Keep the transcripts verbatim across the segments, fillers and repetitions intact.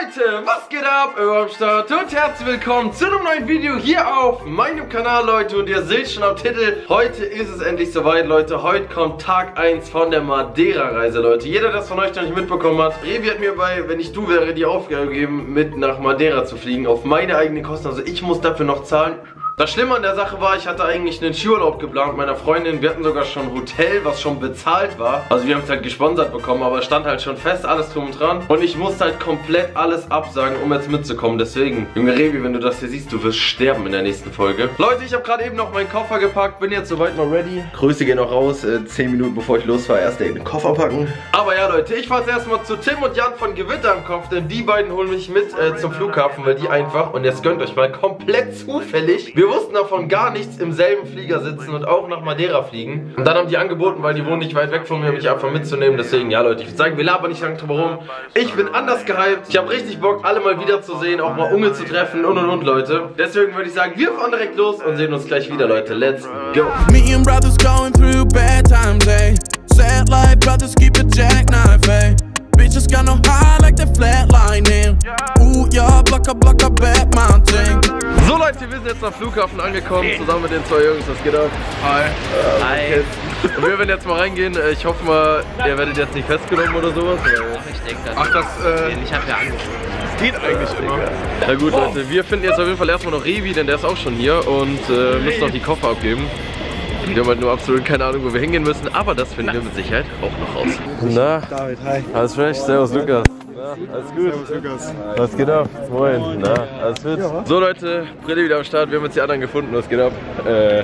Leute, was geht ab? Euro am Start und herzlich willkommen zu einem neuen Video hier auf meinem Kanal, Leute. Und ihr seht schon am Titel, heute ist es endlich soweit, Leute. Heute kommt Tag eins von der Madeira-Reise, Leute. Jeder, der das von euch noch nicht mitbekommen hat, Revi hat mir bei, wenn ich du wäre, die Aufgabe gegeben, mit nach Madeira zu fliegen, auf meine eigenen Kosten. Also ich muss dafür noch zahlen. Das Schlimme an der Sache war, ich hatte eigentlich einen Skiurlaub geplant mit meiner Freundin. Wir hatten sogar schon ein Hotel, was schon bezahlt war. Also wir haben es halt gesponsert bekommen, aber es stand halt schon fest, alles drum und dran. Und ich musste halt komplett alles absagen, um jetzt mitzukommen. Deswegen, Junge Revi, wenn du das hier siehst, du wirst sterben in der nächsten Folge. Leute, ich habe gerade eben noch meinen Koffer gepackt, bin jetzt soweit mal ready. Grüße gehen noch raus, äh, zehn Minuten bevor ich losfahre, erst den Koffer packen. Aber ja, Leute, ich fahre jetzt erstmal zu Tim und Jan von Gewitter im Kopf, denn die beiden holen mich mit äh, zum Flughafen, weil die einfach, und jetzt gönnt euch mal, komplett zufällig, wir wussten davon gar nichts, im selben Flieger sitzen und auch nach Madeira fliegen. Und dann haben die angeboten, weil die wohnen nicht weit weg von mir, mich einfach mitzunehmen. Deswegen, ja Leute, ich würde sagen, wir labern nicht lange drüber rum. Ich bin anders gehypt. Ich habe richtig Bock, alle mal wiederzusehen, auch mal Unge zu treffen und und und, Leute. Deswegen würde ich sagen, wir fahren direkt los und sehen uns gleich wieder, Leute. Let's go. Me and brothers going through bad times, ey. Sad life, brothers keep a jackknife, ey. Bitches got no high like the flatlining. Ooh, yeah, blocker, blocker, bad mountain. So Leute, wir sind jetzt am Flughafen angekommen, zusammen mit den zwei Jungs, was geht ab? Hi. Äh, Hi. Und wir werden jetzt mal reingehen, ich hoffe mal, ihr werdet jetzt nicht festgenommen oder sowas. Oder? Ich denke das. Ach, das, äh... Ich hab ja angerufen. Das geht eigentlich äh, immer. Na gut Leute, wir finden jetzt auf jeden Fall erstmal noch Revi, denn der ist auch schon hier und äh, müssen noch die Koffer abgeben. Wir haben halt nur absolut keine Ahnung, wo wir hingehen müssen, aber das finden wir mit Sicherheit auch noch raus. Na, David, hi. Alles fresh, servus Lukas. Na, alles gut? Servus Lukas. Was geht ab? Moin, na, alles fit? Ja. So Leute, Brille wieder am Start, wir haben jetzt die anderen gefunden, was geht ab? Äh.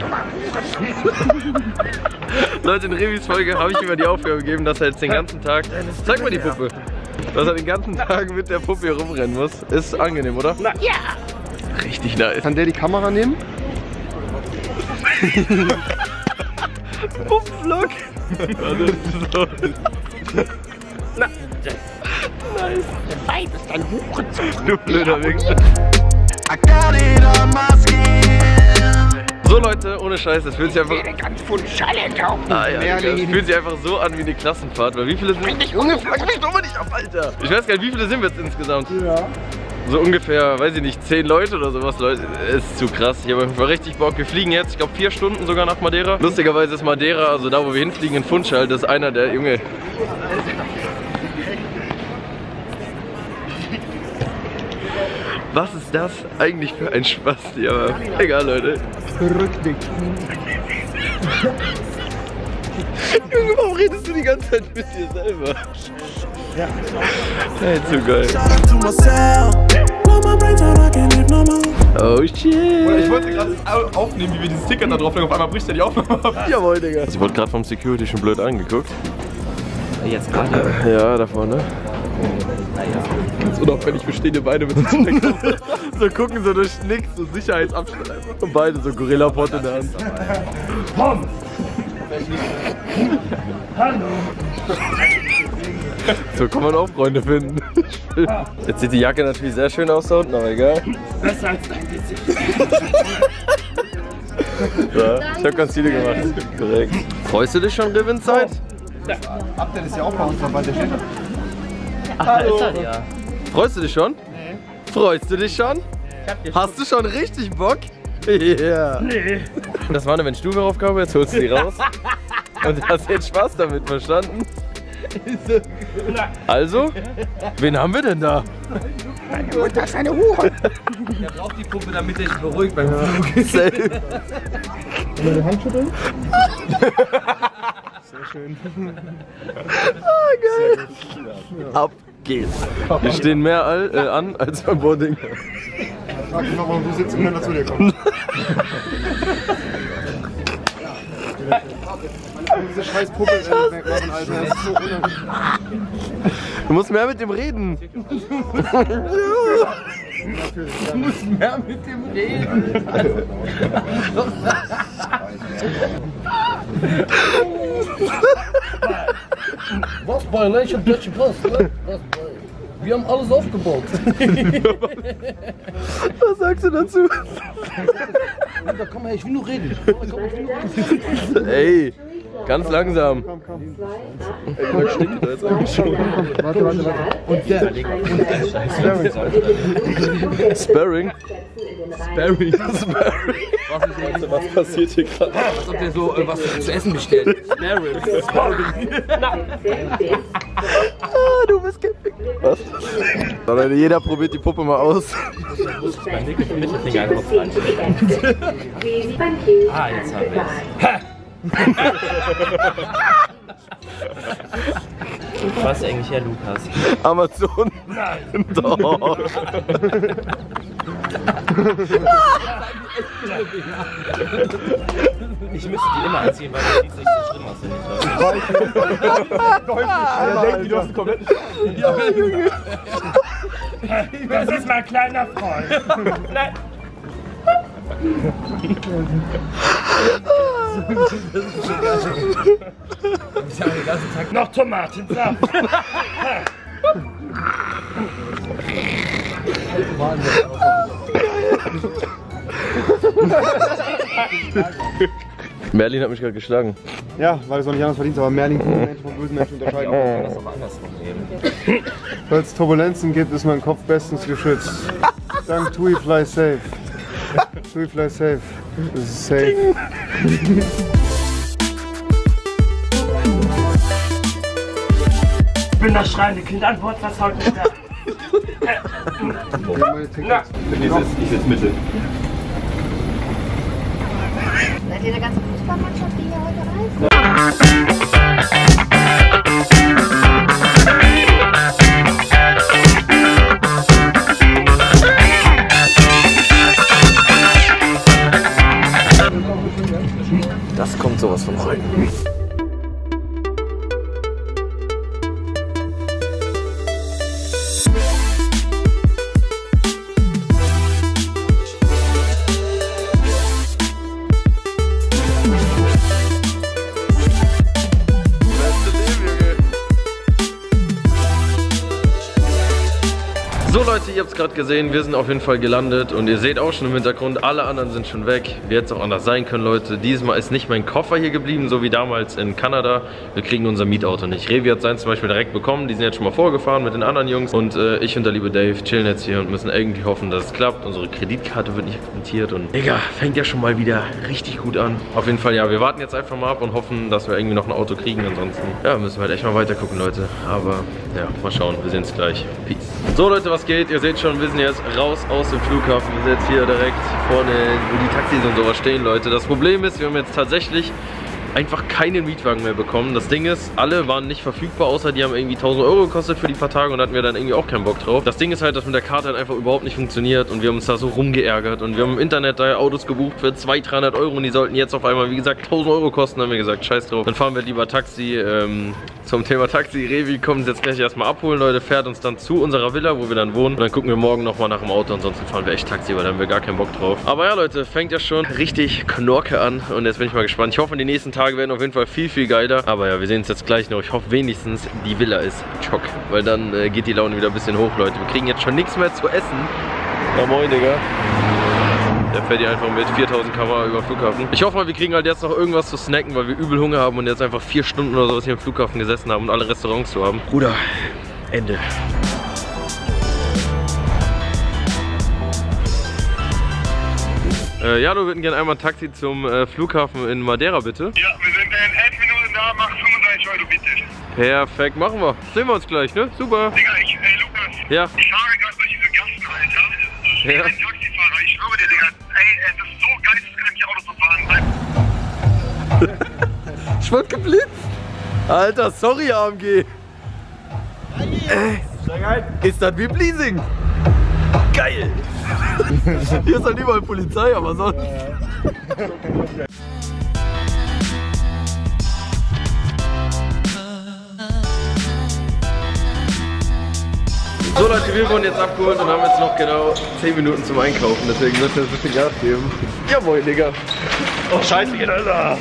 Leute, in Revis Folge habe ich ihm die Aufgabe gegeben, dass er jetzt den ganzen Tag, zeig mal die Puppe, dass er den ganzen Tag mit der Puppe hier rumrennen muss. Ist angenehm, oder? Na, ja. Richtig nice. Kann der die Kamera nehmen? Puffvlog! So. Na, nice. Weib ist ein Hurensohn. Du blöder Wichser. So Leute, ohne Scheiß, das fühlt sich einfach... ganz voll ah, ja, das fühlt sich einfach so an wie eine Klassenfahrt, weil wie viele sind... Ich ungefähr, ich mich doch mal nicht auf, Alter! Ich weiß gar nicht, wie viele sind wir jetzt insgesamt? Ja. So ungefähr, weiß ich nicht, zehn Leute oder sowas, Leute. Ist zu krass. Ich habe einfach richtig Bock. Wir fliegen jetzt, ich glaube, vier Stunden sogar nach Madeira. Lustigerweise ist Madeira, also da, wo wir hinfliegen, in Funchal, das ist einer der Junge. Was ist das eigentlich für ein Spaß hier? Aber egal, Leute. Verrückt. Junge, warum redest du die ganze Zeit mit dir selber? Ja. Hey, zu geil. Oh shit. Ich wollte gerade aufnehmen, wie wir dieses Ticket da drauf legen. Auf einmal bricht er die Aufnahme ab. Jawohl, Digga. Ich wurde gerade vom Security schon blöd angeguckt. Jetzt gerade? Ja, da vorne. Ganz unauffällig, wir stehen hier beide mit uns. So gucken so durch nix, so Sicherheitsabstand einfach. Und beide so Gorilla-Pot in der Hand. Komm! Hallo! So kann man auch Freunde finden. Jetzt sieht die Jacke natürlich sehr schön aus da unten, aber egal. Besser als dein Gesicht. Ja, ich hab ganz viele gemacht. Korrekt. Freust du dich schon, Ribbenzeit? Ja. Update ist ja auch bei uns dabei, der steht. Ach, da ist er ja. Freust du dich schon? Nee. Freust du dich schon? Hast du schon richtig Bock? Ja. Yeah. Nee. Das war eine Wenn-Stufe-Aufgabe, jetzt holst du die raus. Und hast jetzt Spaß damit, verstanden? Also, wen haben wir denn da? Meine Mutter ist eine Hure. Der braucht die Puppe, damit er sich beruhigt beim Flug. Safe. Wollen wir die Hand schütteln? Sehr schön. Ah, geil. Ab geht's. Wir stehen mehr all, äh, an als beim Boarding. Frag dich nochmal, wo sitzen, wenn er zu dir kommt. Diese scheiß Puppe wegmachen, Alter. Das ist so unangenehm. Du musst mehr mit dem reden. Du musst mehr mit dem reden. Was bei, ne? Ich hab deutsche Pass, ne? Was bei? Wir haben alles aufgebaut. Was sagst du dazu? Da komm her, ich will nur reden. Komm, ich will nur reden. Ey, Ganz langsam. Komm, komm. Ey, ich stinke da jetzt eigentlich schon. Warte, warte, warte. Und der. Sparring. Sparring. Sparring. Was passiert hier gerade? Als ob der so äh, was zu essen bestellt. Sparring. Ah, du bist gefickt. Was? So, Leute, jeder probiert die Puppe mal aus. Mein dicker Mittelfinger einfach rein. Ah, jetzt haben wir es. Was eigentlich, Herr Lukas? Amazon? Nein. Doch. Ich müsste die immer anziehen, weil das sieht nicht so schlimm aus, wenn ich Deutlich. Er denkt, du hast einen kompletten. Das ist mein kleiner Freund. Nein. Noch Tomatensaft. Merlin hat mich gerade geschlagen. Ja, weil es auch nicht anders verdient, aber Merlin kann Menschen von bösen Menschen unterscheiden. das aber andersrum nehmen. Weil es Turbulenzen gibt, ist mein Kopf bestens geschützt. Dank Tui Fly Safe. Tui Fly Safe. Das ist safe. Ich bin das schreiende Kind. Antwort, was heute ist da? Na. Ich sitze Mitte. Seid ihr eine ganze Fußballmannschaft, die hier heute reist? Das kommt sowas von rein. So Leute, ihr habt es gerade gesehen, wir sind auf jeden Fall gelandet und ihr seht auch schon im Hintergrund, alle anderen sind schon weg. Wie hätte es auch anders sein können, Leute. Dieses Mal ist nicht mein Koffer hier geblieben, so wie damals in Kanada. Wir kriegen unser Mietauto nicht. Revi hat sein zum Beispiel direkt bekommen, die sind jetzt schon mal vorgefahren mit den anderen Jungs. Und äh, ich und der liebe Dave chillen jetzt hier und müssen irgendwie hoffen, dass es klappt. Unsere Kreditkarte wird nicht akzeptiert und Digga, fängt ja schon mal wieder richtig gut an. Auf jeden Fall, ja, wir warten jetzt einfach mal ab und hoffen, dass wir irgendwie noch ein Auto kriegen. Ansonsten, ja, müssen wir halt echt mal weiter gucken, Leute. Aber, ja, mal schauen, wir sehen es gleich. Peace. So Leute, was geht? Ihr seht schon, wir sind jetzt raus aus dem Flughafen. Wir sind jetzt hier direkt vorne, wo die Taxis und sowas stehen, Leute. Das Problem ist, wir haben jetzt tatsächlich einfach keinen Mietwagen mehr bekommen. Das Ding ist, alle waren nicht verfügbar, außer die haben irgendwie tausend Euro gekostet für die paar Tage und da hatten wir dann irgendwie auch keinen Bock drauf. Das Ding ist halt, dass mit der Karte halt einfach überhaupt nicht funktioniert und wir haben uns da so rumgeärgert und wir haben im Internet da Autos gebucht für zweihundert, dreihundert Euro und die sollten jetzt auf einmal, wie gesagt, tausend Euro kosten. Dann haben wir gesagt, scheiß drauf, dann fahren wir lieber Taxi. Ähm, zum Thema Taxi, Revi kommt uns jetzt gleich erstmal abholen, Leute, fährt uns dann zu unserer Villa, wo wir dann wohnen und dann gucken wir morgen nochmal nach dem Auto, ansonsten fahren wir echt Taxi, weil da haben wir gar keinen Bock drauf. Aber ja Leute, fängt ja schon richtig Knorke an und jetzt bin ich mal gespannt. Ich hoffe, die nächsten Tage werden auf jeden Fall viel, viel geiler. Aber ja, wir sehen uns jetzt gleich noch. Ich hoffe wenigstens, die Villa ist chock, weil dann äh, geht die Laune wieder ein bisschen hoch, Leute. Wir kriegen jetzt schon nichts mehr zu essen. Ja moin, Digga. Der fährt hier einfach mit viertausend Kilometer pro Stunde über den Flughafen. Ich hoffe mal, wir kriegen halt jetzt noch irgendwas zu snacken, weil wir übel Hunger haben und jetzt einfach vier Stunden oder sowas hier im Flughafen gesessen haben und alle Restaurants zu haben. Bruder, Ende. Äh, ja, du würden gerne einmal ein Taxi zum äh, Flughafen in Madeira, bitte. Ja, wir sind in elf Minuten da, mach fünfunddreißig Euro bitte. Perfekt, machen wir. Sehen wir uns gleich, ne? Super. Digga, ich, ey Lukas, Ja. ich fahre gerade durch diese Gassen, Alter. Ich bin Ja. ein Taxifahrer, ich schwöre dir, Digga, ey, es ist so geisteskrank, hier Auto zu fahren. Ich wurde geblitzt. Alter, sorry A M G. Ey, ist das wie Bleasing? Geil. Hier ist halt überall Polizei, aber sonst. So Leute, wir wurden jetzt abgeholt und haben jetzt noch genau zehn Minuten zum Einkaufen, deswegen müssen wir jetzt ein bisschen Gas geben. Ja moin, Digga. Oh scheiße, geht Alter.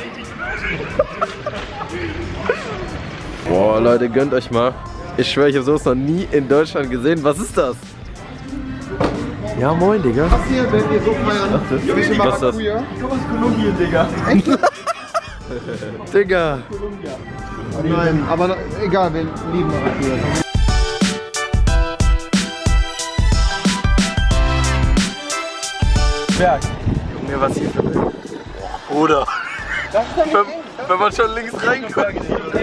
Boah Leute, gönnt euch mal. Ich schwöre, ich habe sowas noch nie in Deutschland gesehen. Was ist das? Ja moin, Digga. Was hier, wenn ihr so feiern? Was ist das? Was ist das? Maracuja. Komm aus Kolumbien, Digga. Digga. Nein, aber na, egal, wir lieben Maracuja. Berg. Junge, was hier für ein Bruder. Wenn, wenn man schon links reinkommt.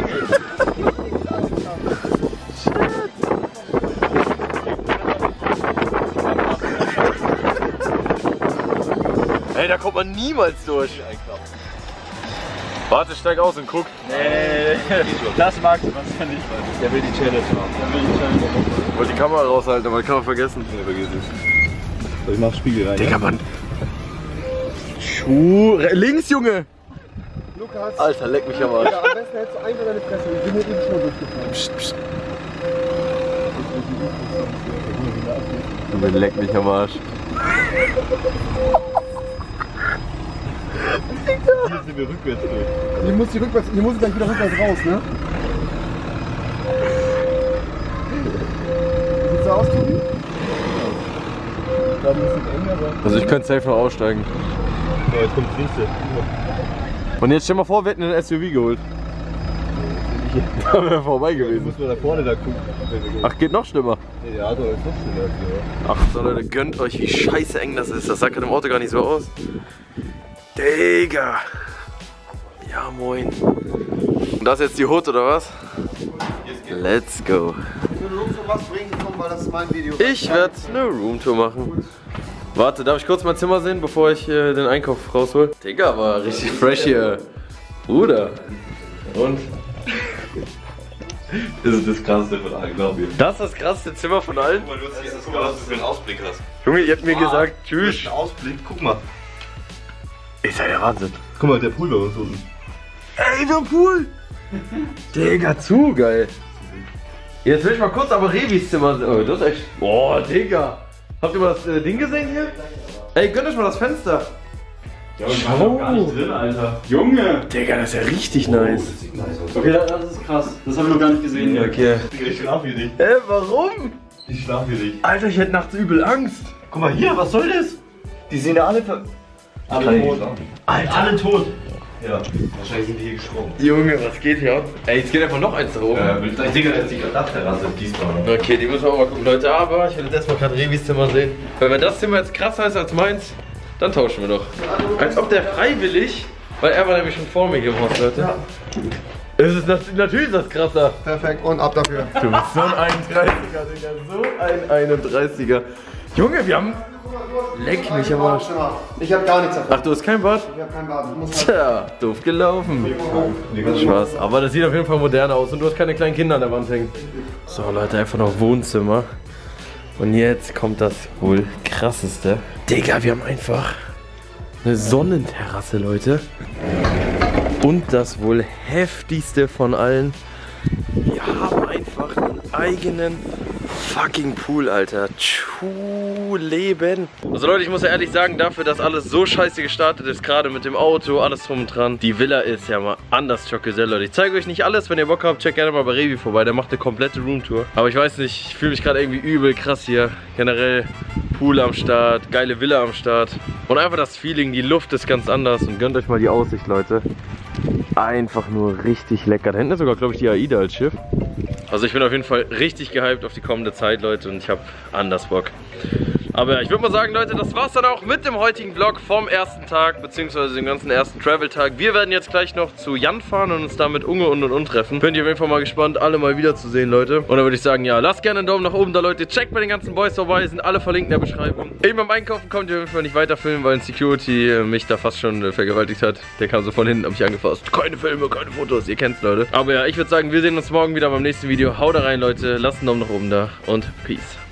Ey, da kommt man niemals durch. Warte, steig aus und guck. Nee, das mag Sebastian nicht. Der will die Challenge machen. Der will die Challenge machen. Ich wollte die Kamera raushalten, aber die kann man vergessen. Nee, vergiss es. Ich mach Spiegel rein. Digga, Mann. Schuh. Links, Junge. Lukas. Alter, leck mich am Arsch. Ja, am besten hältst du einfach deine Fresse. Wir sind hier eben schon durchgefahren. Psst, psst. Junge, leck mich am Arsch. Hier sind wir rückwärts durch. Hier muss, die rückwärts, hier muss ich gleich wieder rückwärts raus, ne? Wie sieht's aus, Tobi? Da ein bisschen eng, aber. Also ich könnte safe noch aussteigen. So, jetzt kommt das nächste. Und jetzt stell mal vor, wir hätten einen S U V geholt. Da wären wir vorbei Du gewesen. musst mal da vorne da gucken. Ach, geht noch schlimmer. Nee, der Auto ist noch schlimmer. Ach so Leute, gönnt euch, wie scheiße eng das ist. Das sah gerade im Auto gar nicht so aus. Digga. Ja moin. Und das ist jetzt die Hood oder was? Let's go. Ich will nur für was bringen, komm, weil das ist mein Video. Ich werde eine Roomtour machen. Warte, darf ich kurz mein Zimmer sehen, bevor ich äh, den Einkauf raushol? Digga, war richtig fresh hier. Bruder. Und? Das ist das krasseste von allen, glaub ich. Das ist das krasseste Zimmer von allen? Guck mal, du hast dieses Guck mal, was du für einen Ausblick hast. Junge, ihr habt mir gesagt, tschüss. Einen Ausblick, guck mal. Ist ja der Wahnsinn. Guck mal, der Pool bei uns unten. Ey, wir haben Pool! Digga, zu geil. Jetzt will ich mal kurz aber Revis Zimmer sehen. Oh, das ist echt... Boah, Digga. Habt ihr mal das äh, Ding gesehen hier? Ey, gönnt euch mal das Fenster. Ja, und ich war doch gar nicht drin, Alter. Junge! Digga, das ist ja richtig nice. Okay, das ist krass. Das habe ich noch gar nicht gesehen hier. Okay. Digga, ich schlaf hier nicht. Ey, warum? Ich schlaf hier nicht. Alter, ich hätte nachts übel Angst. Guck mal hier, was soll das? Die sind ja alle ver... Alle tot. Alter. Alle tot. Ja, wahrscheinlich sind die hier gesprungen. Junge, was geht hier ab? Ey, jetzt geht einfach noch eins da oben. Äh, ich denke, das ist die Dachterrasse diesmal. Okay, die müssen wir auch mal gucken, Leute. Aber ich will jetzt erstmal gerade Revis Zimmer sehen. Weil wenn das Zimmer jetzt krasser ist als meins, dann tauschen wir doch. Als ob der freiwillig, weil er war nämlich schon vor mir hier im Haus, Leute. Ja. Es ist nat natürlich ist das krasser. Perfekt, und ab dafür. Du bist so ein einunddreißiger, Digga. So ein einunddreißiger. Junge, wir haben... Leck mich am Arsch. Ich hab gar nichts davon. Ach, du hast kein Bad? Ich hab kein Bad. Ich muss halt Tja, doof gelaufen. Spaß. Aber das sieht auf jeden Fall modern aus und du hast keine kleinen Kinder an der Wand hängen. So Leute, einfach noch Wohnzimmer. Und jetzt kommt das wohl krasseste. Digga, wir haben einfach eine Sonnenterrasse, Leute. Und das wohl heftigste von allen. Wir haben einfach einen eigenen fucking Pool, Alter. Tschu-Leben. Also Leute, ich muss ja ehrlich sagen, dafür, dass alles so scheiße gestartet ist, gerade mit dem Auto, alles drum und dran, die Villa ist ja mal anders schockgesell, Leute. Ich zeige euch nicht alles, wenn ihr Bock habt, checkt gerne mal bei Revi vorbei, der macht eine komplette Roomtour. Aber ich weiß nicht, ich fühle mich gerade irgendwie übel krass hier. Generell Pool am Start, geile Villa am Start. Und einfach das Feeling, die Luft ist ganz anders und gönnt euch mal die Aussicht, Leute. Einfach nur richtig lecker. Da hinten ist sogar, glaube ich, die AIDA als Schiff. Also ich bin auf jeden Fall richtig gehypt auf die kommende Zeit, Leute, und ich habe anders Bock. Aber ja, ich würde mal sagen, Leute, das war's dann auch mit dem heutigen Vlog vom ersten Tag, beziehungsweise dem ganzen ersten Travel-Tag. Wir werden jetzt gleich noch zu Jan fahren und uns da mit Unge und und und treffen. Könnt ihr auf jeden Fall mal gespannt, alle mal wiederzusehen, Leute. Und dann würde ich sagen, ja, lasst gerne einen Daumen nach oben da, Leute. Checkt bei den ganzen Boys vorbei, sind alle verlinkt in der Beschreibung. Eben beim Einkaufen kommt ihr auf jeden Fall nicht weiter filmen, weil ein Security mich da fast schon vergewaltigt hat. Der kam so von hinten, hab mich angefasst. Keine Filme, keine Fotos, ihr kennt's, Leute. Aber ja, ich würde sagen, wir sehen uns morgen wieder beim nächsten Video. Haut da rein, Leute. Lasst einen Daumen nach oben da und Peace.